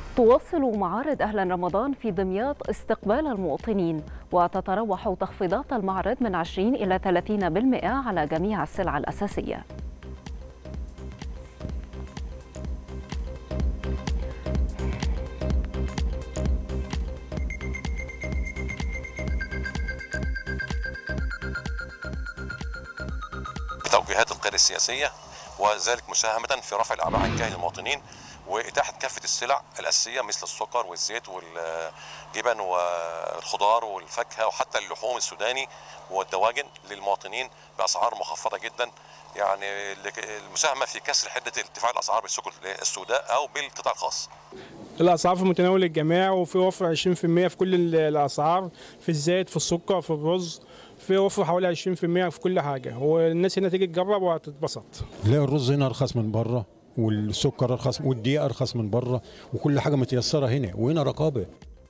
تواصل معارض أهلا رمضان في دمياط استقبال المواطنين، وتتراوح تخفيضات المعرض من 20 إلى 30% على جميع السلع الأساسية. توجيهات القيادة السياسية وذلك مساهمة في رفع الأعباء عن كاهل المواطنين وإتاحة كافة السلع الأساسية مثل السكر والزيت والجبن والخضار والفاكهة وحتى اللحوم السوداني والدواجن للمواطنين بأسعار مخفضة جدا، يعني المساهمة في كسر حدة ارتفاع الأسعار بالسوق السوداء أو بالقطاع الخاص. الأسعار في متناول الجميع وفي وفر 20% في كل الأسعار، في الزيت في السكر في الرز، في وفر حوالي 20% في كل حاجة، والناس هنا تيجي تجرب وهتتبسط. لا، الرز هنا أرخص من بره، والسكر أرخص، والدقيق أرخص من بره، وكل حاجة متيسرة هنا، وهنا رقابة.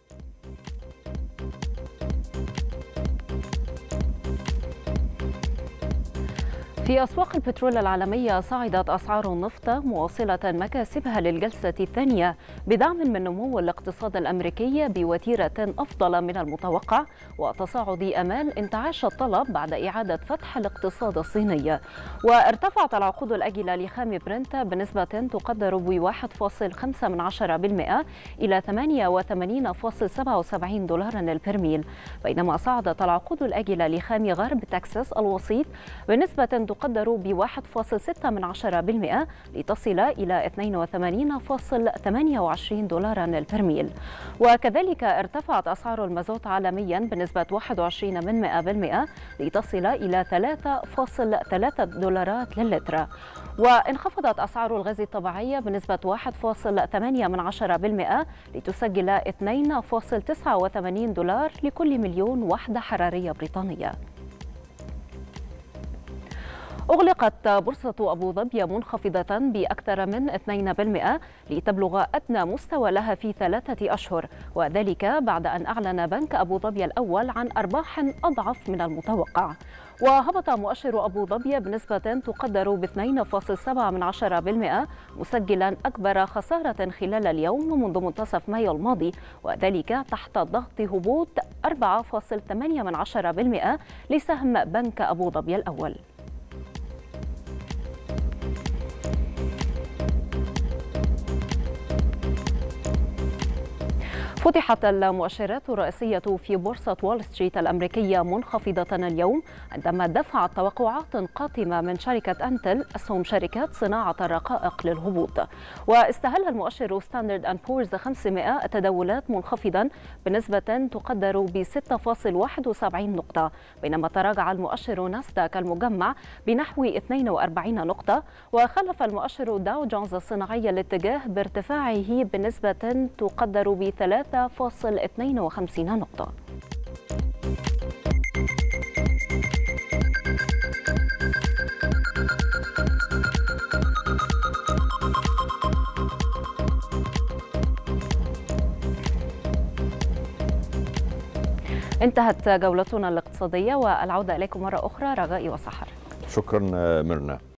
في أسواق البترول العالمية صعدت أسعار النفط مواصلة مكاسبها للجلسة الثانية بدعم من نمو الاقتصاد الأمريكي بوتيرة أفضل من المتوقع وتصاعد أمال انتعاش الطلب بعد إعادة فتح الاقتصاد الصيني. وارتفعت العقود الآجلة لخام برنت بنسبة تقدر ب 1.5% إلى 88.77 دولارا البرميل، بينما صعدت العقود الآجلة لخام غرب تكساس الوسيط بنسبة تقدر ب 1.6% لتصل إلى 82.28 دولارا البرميل. وكذلك ارتفعت أسعار المازوت عالميا بنسبة 21% لتصل إلى 3.3 دولارات للتر. وانخفضت أسعار الغاز الطبيعي بنسبة 1.8% لتسجل 2.89 دولار لكل مليون وحدة حرارية بريطانية. أغلقت بورصة أبو ظبي منخفضة بأكثر من 2% لتبلغ أدنى مستوى لها في 3 أشهر، وذلك بعد أن أعلن بنك أبو ظبي الأول عن أرباح أضعف من المتوقع. وهبط مؤشر أبو ظبي بنسبة تقدر ب 2.7% مسجلا أكبر خسارة خلال اليوم منذ منتصف مايو الماضي، وذلك تحت ضغط هبوط 4.8% لسهم بنك أبو ظبي الأول. فتحت المؤشرات الرئيسية في بورصة وول ستريت الأمريكية منخفضة اليوم عندما دفعت توقعات قاتمة من شركة أنتل أسهم شركات صناعة الرقائق للهبوط. واستهل المؤشر ستاندرد أند بورز 500 التداولات منخفضا بنسبة تقدر ب 6.71 نقطة، بينما تراجع المؤشر ناسداك المجمع بنحو 42 نقطة، وخلف المؤشر داو جونز الصناعي الاتجاه بارتفاعه بنسبة تقدر ب 3.52 نقطة. انتهت جولتنا الاقتصادية، والعودة إليكم مرة أخرى رجائي وسحر. شكرا ميرنا.